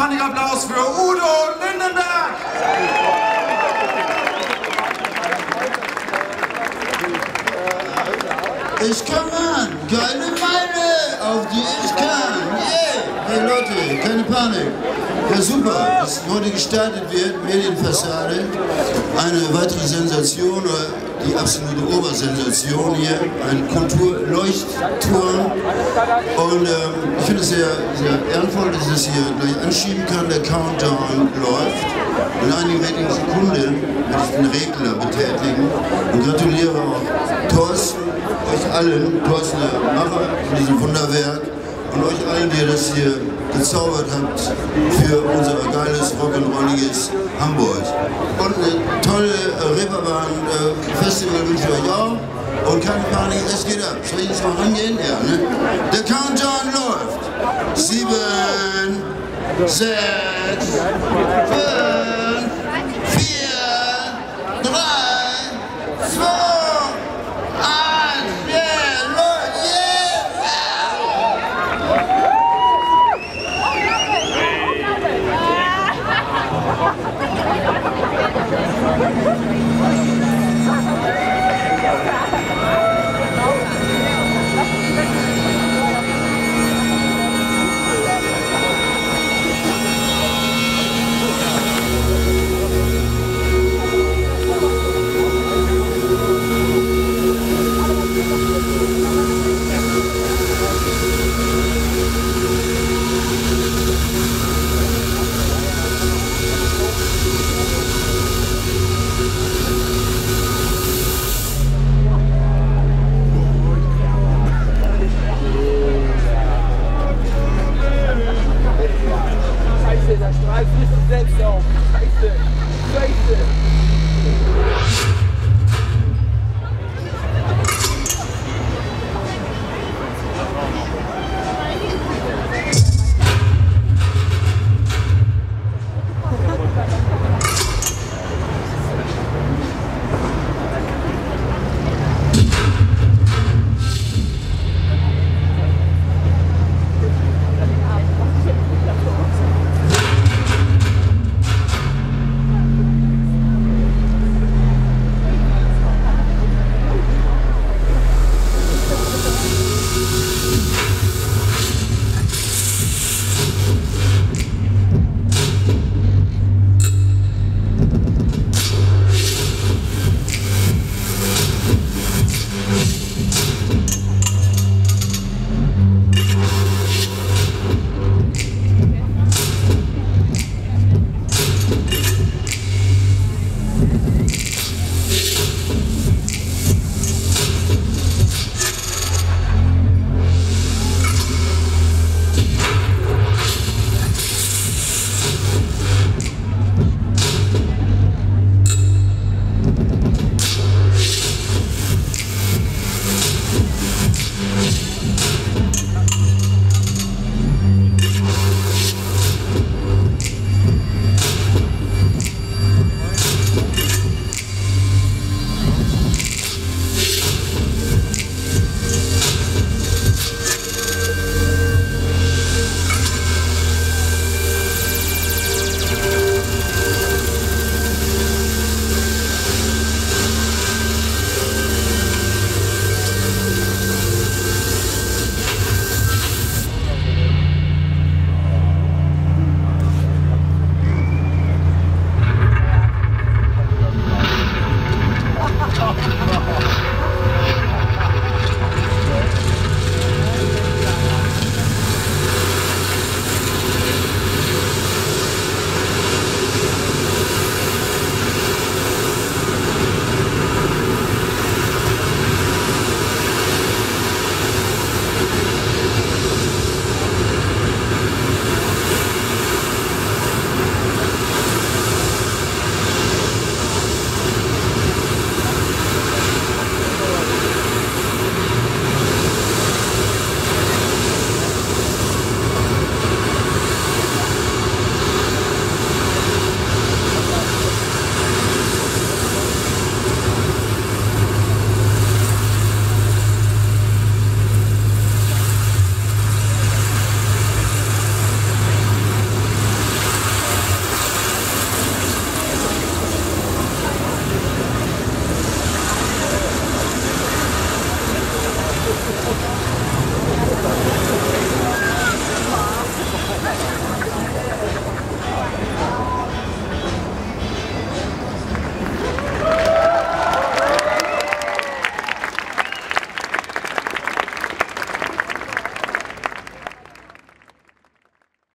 Panikapplaus für Udo Lindenberg! Ich kann an, geile Meile, auf die ich kann. Yeah. Hey Leute, keine Panik. Ja super, dass heute gestartet wird, Medienfassade. Eine weitere Sensation, die absolute Obersensation hier, ein Kulturleuchtturm. Und ich finde es sehr, sehr ehrenvoll, dass ich das hier gleich anschieben kann. Der Countdown läuft. In einigen wenigen Sekunden werde ich den Regler betätigen und gratuliere auch Thorsten, euch allen, Thorsten der Macher von diesem Wunderwerk und euch allen, die ihr das hier gezaubert habt für unser geiles, rock'n'rolliges Hamburg. Und eine tolle Reeperbahn-Festival wünsche ich euch auch. Und keine Panik, es geht ab. Soll ich jetzt mal rangehen? Ja, ne? Der Countdown läuft. 7, 6, 5, 4, 3, 2, 1, yeah, Leute, Der Strahl frisst sich selbst auf.